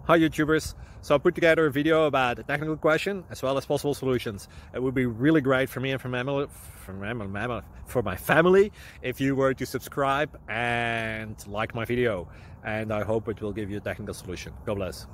Hi YouTubers, so I put together a video about a technical question as well as possible solutions. It would be really great for me and for my family if you were to subscribe and like my video, and I hope it will give you a technical solution. God bless.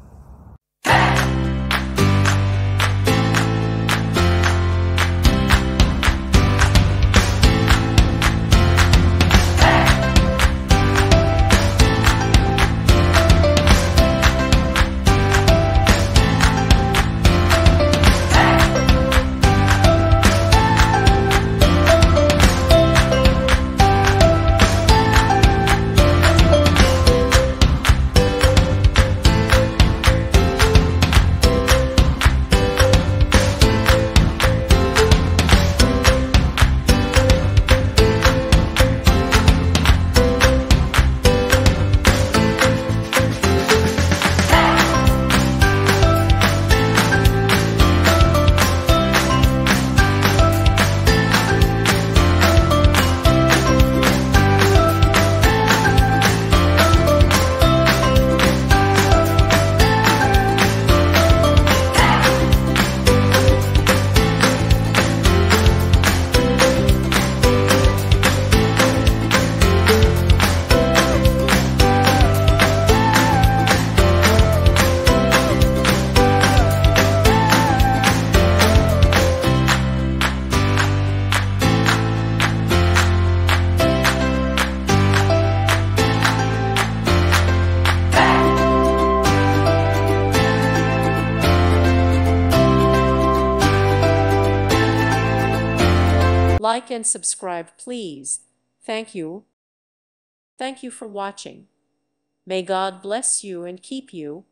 Like and subscribe, please. Thank you. Thank you for watching. May God bless you and keep you.